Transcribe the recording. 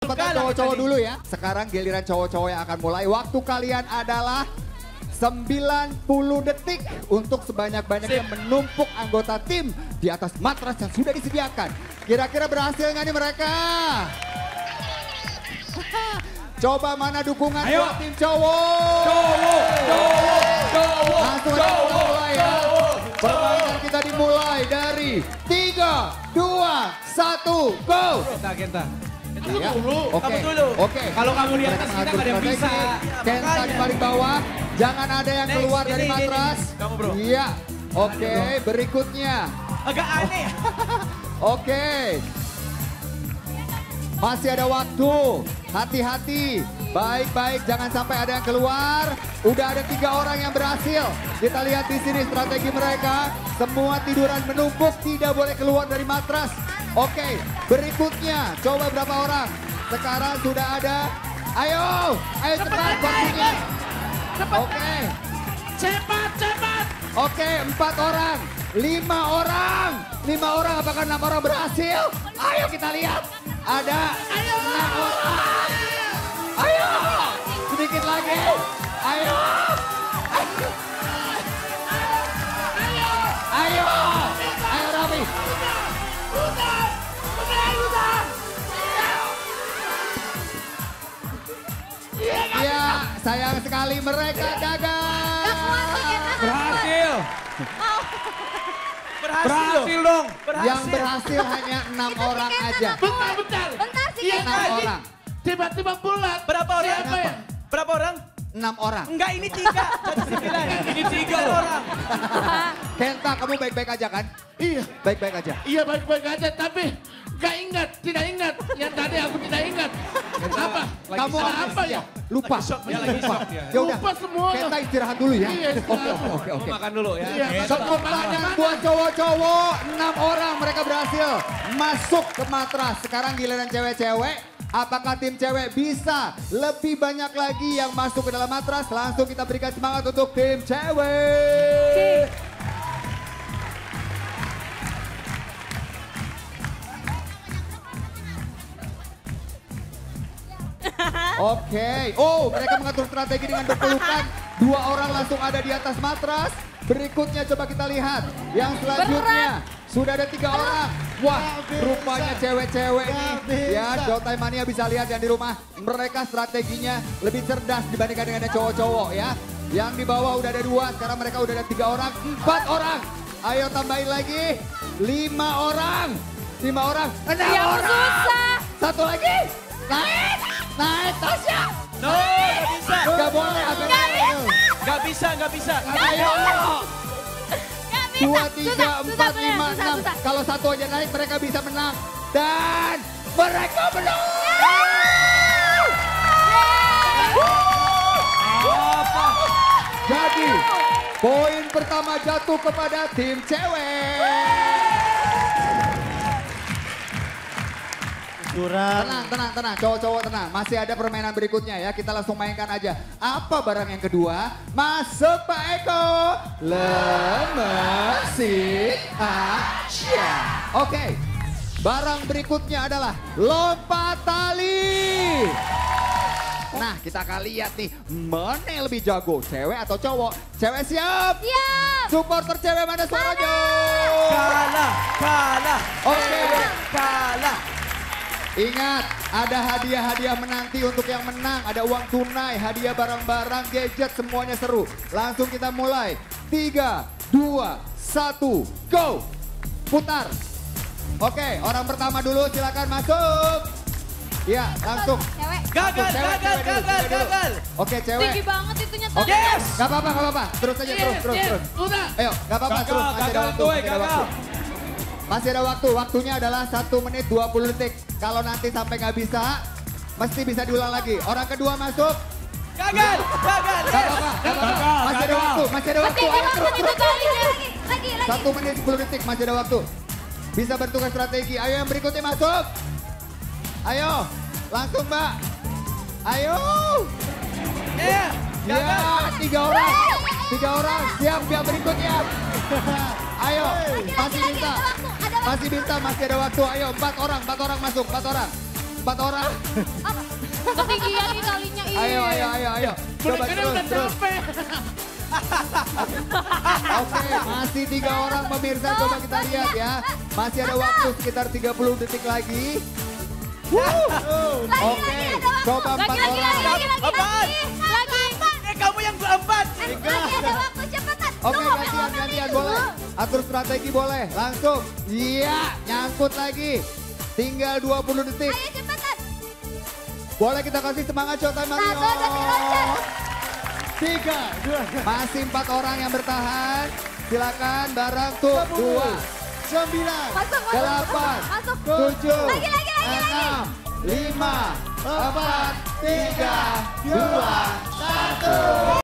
Cowok-cowok dulu ya. Sekarang giliran cowok-cowok yang akan mulai. Waktu kalian adalah 90 detik untuk sebanyak-banyaknya menumpuk anggota tim di atas matras yang sudah disediakan. Kira-kira berhasil nggak nih mereka? Coba mana dukungan buat tim cowok? Langsung aja kita mulai ya. Permainan kita dimulai dari 3, 2, 1, go! Kenta. Iya. Kamu dulu. Oke. Kalau kamu di atas kita nggak ada yang bisa. Kenta di paling bawah. Jangan ada yang keluar dari matras. Kamu bro. Iya. Oke, berikutnya. Agak aneh. Oke. Masih ada waktu. Hati-hati. Baik-baik, jangan sampai ada yang keluar. Udah ada 3 orang yang berhasil. Kita lihat di sini strategi mereka. Semua tiduran menumpuk, tidak boleh keluar dari matras. Oke, berikutnya. Coba berapa orang? Sekarang sudah ada. Ayo cepat waktunya. Oke. Cepat. Oke, 4 orang. 5 orang. 5 orang, apakah 6 orang berhasil? Ayo kita lihat. Ada 6 orang. Ayo. Sedikit lagi. Ayo. Ayo Raffi. Ya, sayang sekali mereka gagal. Berhasil dong. Yang berhasil hanya 6 orang aja. Bentar. sih. 6 orang. Tiba-tiba bulat. Berapa orang? Siapa ya? Berapa orang? 6 orang. Enggak, ini 3. Jadi 9. Ini 3 orang. Kenta, kamu baik-baik aja kan? Iya. Baik-baik aja. Iya baik-baik aja, tapi gak ingat, tidak ingat. Yang tadi aku tidak ingat. Apa? Kamu apa ya? Lupa. Dia lagi shock dia. Ya udah. Lupa semua. Kenta istirahat dulu ya. Iya, istirahat. Oke. Makan dulu ya. Iya, Tepuk tangan buat cowok-cowok. 6 orang mereka berhasil masuk ke matras. Sekarang giliran cewek-cewek. Apakah tim cewek bisa lebih banyak lagi yang masuk ke dalam matras? Langsung kita berikan semangat untuk tim cewek. Oke. Oh, mereka mengatur strategi dengan berpelukan. 2 orang langsung ada di atas matras. Berikutnya coba kita lihat. Yang selanjutnya sudah ada 3 orang. Wah, rupanya cewek-cewek nih. Ya, Showtime Mania bisa lihat yang di rumah. Mereka strateginya lebih cerdas dibandingkan dengan yang cowok-cowok ya. Yang di bawah udah ada 2, sekarang mereka udah ada 3 orang, 4 orang. Ayo tambahin lagi. 5 orang. 5 orang. 6 orang. Susah. 1 lagi. Naik. Naik Tasya. No, gak bisa. Gak boleh. Gak bisa. Ayo. 2, 3, 4, 5, 6. susah. Kalau 1 aja naik mereka bisa menang. Dan mereka menang. Jadi poin pertama jatuh kepada tim cewek. Tenang. Cowok-cowok tenang. Masih ada permainan berikutnya ya. Kita langsung mainkan aja. Apa barang yang kedua? Masuk Pak Eko. Lemesi Asia. Oke. Barang berikutnya adalah lompat tali. Nah, kita akan lihat nih. Mana yang lebih jago? Cewek atau cowok? Cewek siap? Siap. Supporter cewek mana suaranya? Kalah. Oke. Kalah. Ingat, ada hadiah-hadiah menanti untuk yang menang. Ada uang tunai, hadiah barang-barang, gadget, semuanya seru. Langsung kita mulai. 3, 2, 1, go! Putar. Oke, orang pertama dulu silakan masuk. Ya, langsung. Cewek. Gagal. Oke, cewek. Tinggi banget itunya Oke, tadi. Yes! Gak apa-apa. Terus aja, terus. Udah. Ayo, gak apa-apa, terus. Masih ada waktu, Masih ada waktu, waktunya adalah 1 menit 20 detik. Kalau nanti sampai nggak bisa, mesti bisa diulang lagi. Orang kedua masuk. Gagal. Gak apa-apa. Masih ada waktu. Ayo, terus. Lagi. 1 menit 10 detik, masih ada waktu. Bisa bertukar strategi. Ayo yang berikutnya masuk. Ayo, langsung Mbak. Ayo. Ya. Ya, 3 orang. 3 orang, siap yang berikutnya. Ayo, masih bisa. Masih ada waktu. Ayo, 4 orang masuk, 4 orang. 4 orang. Ketinggian nih kalinya. Ayo. Coba Bonekanya udah terus. capek. Oke, masih 3 orang pemirsa, coba kita lihat ya. Masih ada waktu sekitar 30 detik lagi. Oke, coba 4 orang. Apaan? Kamu yang keempat. Lagi ada waktu cepetan. Oke, gantian boleh. Atur strategi boleh, langsung. Iya, nyangkut lagi. Tinggal 20 detik. Ayo cepetan. Boleh kita kasih semangat Showtime Mario. 1, 2, 3. 3, 2. Masih 4 orang yang bertahan. Silakan bareng tuh. 2, 9, Masuk. 8, Masuk. 7, Lagi. 6, 5, 4, 3, 2, 1.